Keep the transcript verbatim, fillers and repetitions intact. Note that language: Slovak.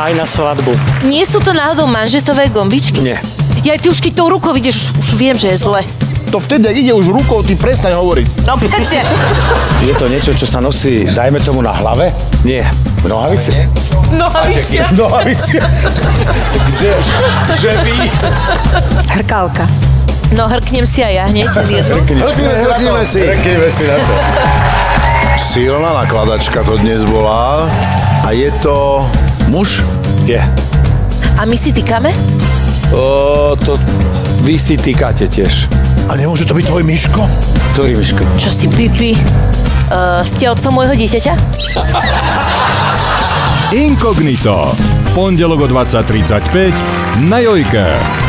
Aj na svadbu. Nie sú to náhodou manžetové gombičky? Nie. Ja, ty už keď tou rukou ideš, už, už viem, že je zle. To vtedy, ak ide už rukou, ty prestaň hovoriť. No presne. Je to niečo, čo sa nosí, dajme tomu, na hlave? Nie. V nohavici? Nohavicia. Nohavici? Kde? Že vy? Hrkálka. No hrknem si aj ja hneď. Hrknime, hrknime si. Hrknime si na to. Silná nakladačka to dnes bola. A je to muž? Je. A my si týkame? O, to vy si týkate tiež. A nemôže to byť tvoj Miško? Ktorý Miško? Čo si pipi? Uh, ste otcom môjho dieťaťa? Inkognito. V pondelok o dvadsať tridsaťpäť na Jojke.